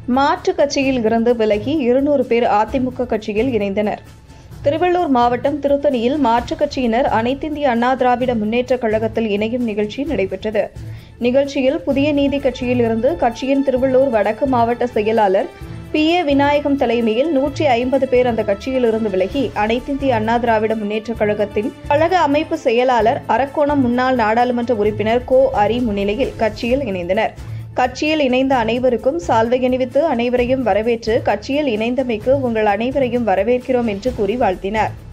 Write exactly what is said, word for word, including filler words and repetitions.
மாற்றுக் கட்சியில் இருந்து விலகி இருநூறு பேர் அதிமுக கட்சியில் இணைந்தனர். திருவள்ளூர் மாவட்டம் திருத்தணியில் மாற்றுக் கட்சியினர் அனைத்திந்திய அண்ணா திராவிட முன்னேற்றக் கழகத்தில் இணையும் நிகழ்ச்சி நடைபெற்றது. நிகழ்ச்சியில் புதிய நீதி கட்சியில் இருந்து கட்சியின் திருவள்ளூர் வடக்கு மாவட்ட செயலாளர் பி ஏ விநாயகம் தலைமையில் நூற்றி ஐம்பது பேர் அந்த கட்சியில் இருந்து விலகி அனைத்திந்திய அண்ணா திராவிட முன்னேற்றக் கழகத்தின் கழக அமைப்பு செயலாளர் அரக்கோணம் முன்னாள் நாடாளுமன்ற உறுப்பினர் கோ அரி முன்னிலையில் கட்சியில் இணைந்தனர். கட்சியில் இணைந்த அனைவருக்கும் சால்வை அணிவித்து அனைவரையும் வரவேற்று கட்சியில் இணைந்தமைக்கு உங்கள் அனைவரையும் வரவேற்கிறோம் என்று கூறி வாழ்த்தினார்.